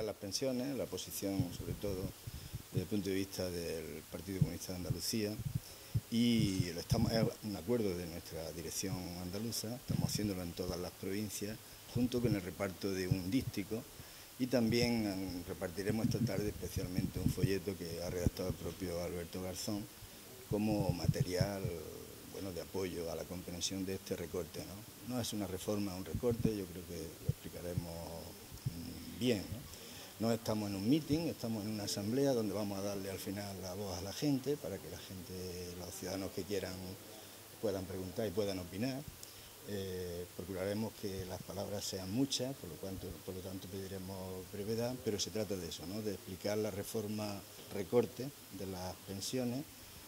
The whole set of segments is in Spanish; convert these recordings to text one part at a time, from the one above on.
las pensiones, la posición sobre todo desde el punto de vista del Partido Comunista de Andalucía, y estamos en un acuerdo de nuestra dirección andaluza, estamos haciéndolo en todas las provincias, junto con el reparto de un dístico, y también repartiremos esta tarde especialmente un folleto que ha redactado el propio Alberto Garzón como material, bueno, de apoyo a la comprensión de este recorte, ¿no? No es una reforma, un recorte, yo creo que lo explicaremos bien, ¿no? No estamos en un meeting, estamos en una asamblea donde vamos a darle al final la voz a la gente para que la gente, los ciudadanos que quieran, puedan preguntar y puedan opinar. Procuraremos que las palabras sean muchas, por lo tanto pediremos brevedad, pero se trata de eso, ¿no? De explicar la reforma recorte de las pensiones,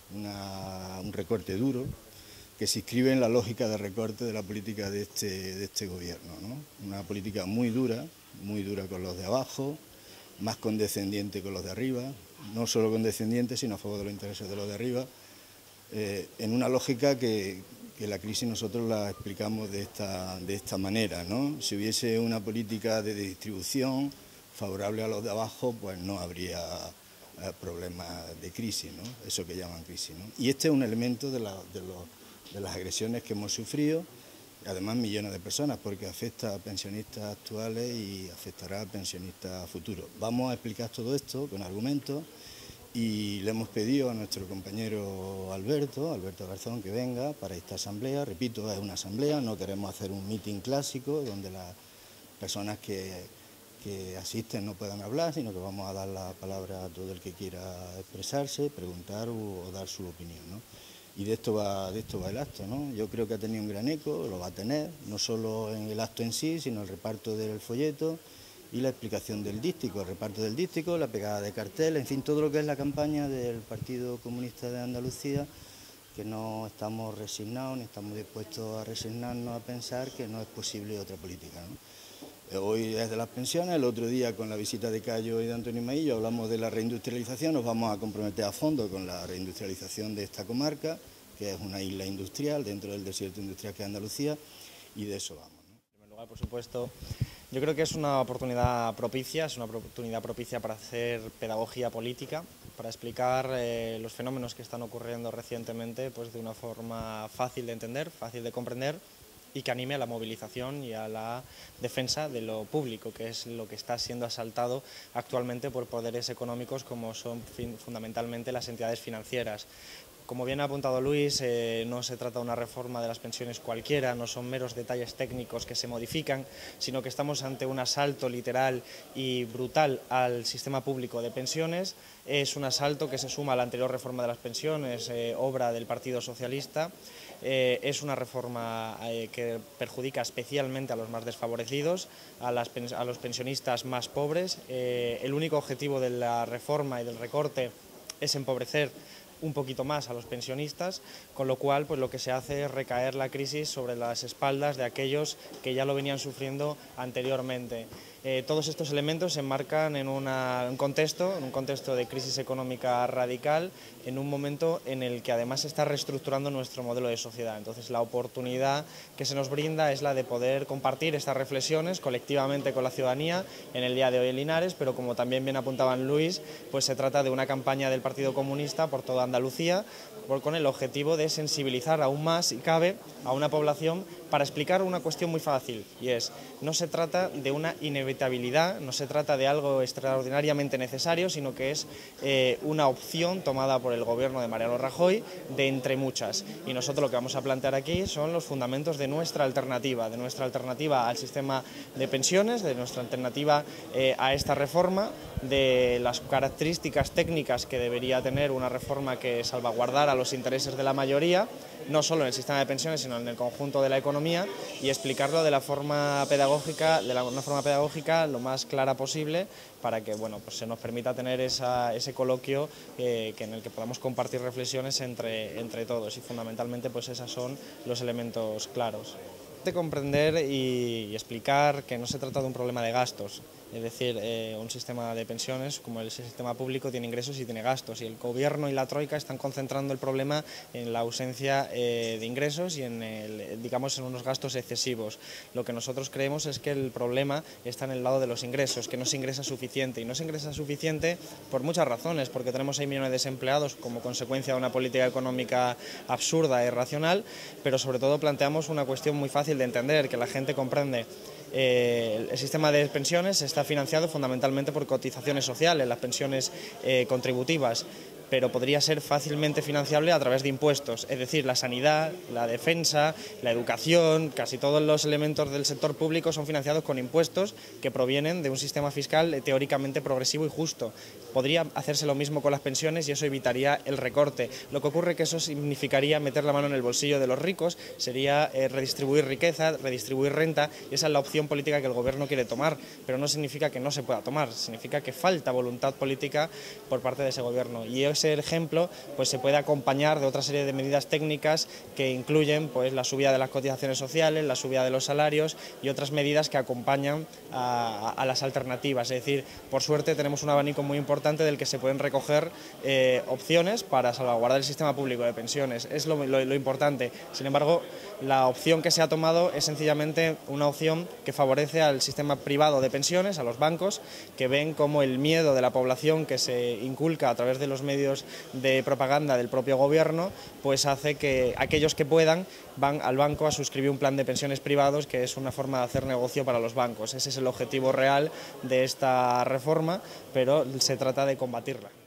un recorte duro, que se inscribe en la lógica de recorte de la política de este gobierno, ¿no? Una política muy dura con los de abajo, más condescendiente con los de arriba, no solo condescendiente, sino a favor de los intereses de los de arriba, en una lógica que la crisis nosotros la explicamos de esta manera, ¿no? Si hubiese una política de distribución favorable a los de abajo, pues no habría problemas de crisis, ¿no? Eso que llaman crisis, ¿no? Y este es un elemento de las agresiones que hemos sufrido, además millones de personas, porque afecta a pensionistas actuales y afectará a pensionistas futuros. Vamos a explicar todo esto con argumentos y le hemos pedido a nuestro compañero Alberto Garzón, que venga para esta asamblea. Repito, es una asamblea, no queremos hacer un meeting clásico donde las personas que asisten no puedan hablar, sino que vamos a dar la palabra a todo el que quiera expresarse, preguntar o dar su opinión, ¿no? Y de esto va el acto, ¿no? Yo creo que ha tenido un gran eco, lo va a tener, no solo en el acto en sí, sino el reparto del folleto y la explicación del dístico, el reparto del dístico, la pegada de cartel, en fin, todo lo que es la campaña del Partido Comunista de Andalucía, que no estamos resignados ni estamos dispuestos a resignarnos a pensar que no es posible otra política, ¿no? Hoy es de las pensiones, el otro día con la visita de Cayo y de Antonio Maillo hablamos de la reindustrialización, nos vamos a comprometer a fondo con la reindustrialización de esta comarca, que es una isla industrial dentro del desierto industrial que es Andalucía, y de eso vamos, ¿no? En primer lugar, por supuesto, yo creo que es una oportunidad propicia, para hacer pedagogía política, para explicar los fenómenos que están ocurriendo recientemente, pues de una forma fácil de entender, fácil de comprender, y que anime a la movilización y a la defensa de lo público, que es lo que está siendo asaltado actualmente por poderes económicos como son fundamentalmente las entidades financieras. Como bien ha apuntado Luis, no se trata de una reforma de las pensiones cualquiera, no son meros detalles técnicos que se modifican, sino que estamos ante un asalto literal y brutal al sistema público de pensiones. Es un asalto que se suma a la anterior reforma de las pensiones, obra del Partido Socialista. Es una reforma que perjudica especialmente a los más desfavorecidos, a los pensionistas más pobres. El único objetivo de la reforma y del recorte es empobrecer un poquito más a los pensionistas, con lo cual pues lo que se hace es recaer la crisis sobre las espaldas de aquellos que ya lo venían sufriendo anteriormente. Todos estos elementos se enmarcan en un contexto de crisis económica radical, en un momento en el que además se está reestructurando nuestro modelo de sociedad. Entonces la oportunidad que se nos brinda es la de poder compartir estas reflexiones colectivamente con la ciudadanía en el día de hoy en Linares, pero como también bien apuntaban Luis, pues se trata de una campaña del Partido Comunista por toda Andalucía, con el objetivo de sensibilizar aún más, si cabe, a una población para explicar una cuestión muy fácil, y es, no se trata de una inevitabilidad, no se trata de algo extraordinariamente necesario, sino que es una opción tomada por el gobierno de Mariano Rajoy de entre muchas. Y nosotros lo que vamos a plantear aquí son los fundamentos de nuestra alternativa al sistema de pensiones, de nuestra alternativa a esta reforma, de las características técnicas que debería tener una reforma que salvaguardara los intereses de la mayoría, no solo en el sistema de pensiones, sino en el conjunto de la economía, y explicarlo de una forma pedagógica lo más clara posible, para que bueno, pues se nos permita tener ese coloquio en el que podamos compartir reflexiones entre todos, y fundamentalmente pues esos son los elementos claros. De comprender y explicar que no se trata de un problema de gastos, Es decir, un sistema de pensiones, como el sistema público, tiene ingresos y tiene gastos, y el Gobierno y la Troika están concentrando el problema en la ausencia de ingresos y en unos gastos excesivos. Lo que nosotros creemos es que el problema está en el lado de los ingresos, que no se ingresa suficiente, y no se ingresa suficiente por muchas razones, porque tenemos 6 millones de desempleados como consecuencia de una política económica absurda e irracional, pero sobre todo planteamos una cuestión muy fácil de entender, que la gente comprende. El sistema de pensiones está financiado fundamentalmente por cotizaciones sociales, las pensiones contributivas, pero podría ser fácilmente financiable a través de impuestos, es decir, la sanidad, la defensa, la educación, casi todos los elementos del sector público son financiados con impuestos que provienen de un sistema fiscal teóricamente progresivo y justo. Podría hacerse lo mismo con las pensiones y eso evitaría el recorte. Lo que ocurre es que eso significaría meter la mano en el bolsillo de los ricos, sería redistribuir riqueza, redistribuir renta, y esa es la opción política que el Gobierno quiere tomar, pero no significa que no se pueda tomar, significa que falta voluntad política por parte de ese Gobierno, y ese ejemplo pues se puede acompañar de otra serie de medidas técnicas que incluyen pues la subida de las cotizaciones sociales, la subida de los salarios y otras medidas que acompañan a las alternativas. Es decir, por suerte tenemos un abanico muy importante del que se pueden recoger opciones para salvaguardar el sistema público de pensiones. Es lo importante. Sin embargo, la opción que se ha tomado es sencillamente una opción que favorece al sistema privado de pensiones, a los bancos, que ven como el miedo de la población que se inculca a través de los medios de propaganda del propio Gobierno, pues hace que aquellos que puedan van al banco a suscribir un plan de pensiones privados, que es una forma de hacer negocio para los bancos. Ese es el objetivo real de esta reforma, pero se trata de combatirla.